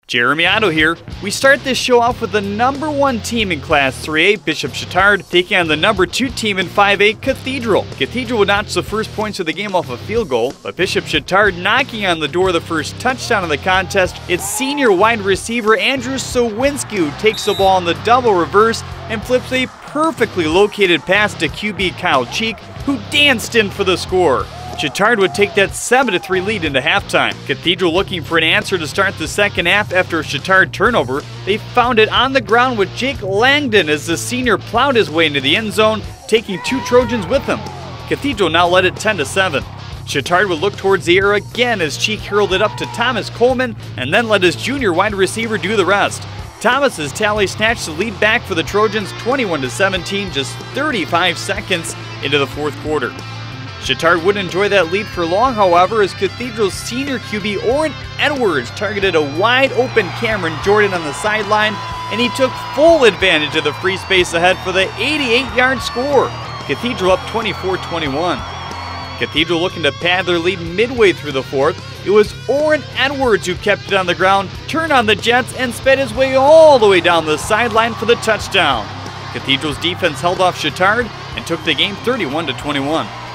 Jeremy Otto here. We start this show off with the number 1 team in Class 3A, Bishop Chatard, taking on the number 2 team in 5A, Cathedral. Cathedral would notch the first points of the game off a field goal, but Bishop Chatard knocking on the door of the first touchdown of the contest. It's senior wide receiver Andrew Sowinski who takes the ball in the double reverse and flips a perfectly located pass to QB Kyle Cheek, who danced in for the score. Chatard would take that 7-3 lead into halftime. Cathedral looking for an answer to start the second half after a Chatard turnover. They found it on the ground with Jake Langdon as the senior plowed his way into the end zone, taking 2 Trojans with him. Cathedral now led it 10-7. Chatard would look towards the air again as Cheek hurled it up to Thomas Coleman and then let his junior wide receiver do the rest. Thomas's tally snatched the lead back for the Trojans 21-17, just 35 seconds into the fourth quarter. Chatard wouldn't enjoy that lead for long, however, as Cathedral's senior QB Orrin Edwards targeted a wide-open Cameron Jordan on the sideline, and he took full advantage of the free space ahead for the 88-yard score. Cathedral up 24-21. Cathedral looking to pad their lead midway through the fourth. It was Orrin Edwards who kept it on the ground, turned on the Jets, and sped his way all the way down the sideline for the touchdown. Cathedral's defense held off Chatard and took the game 31-21.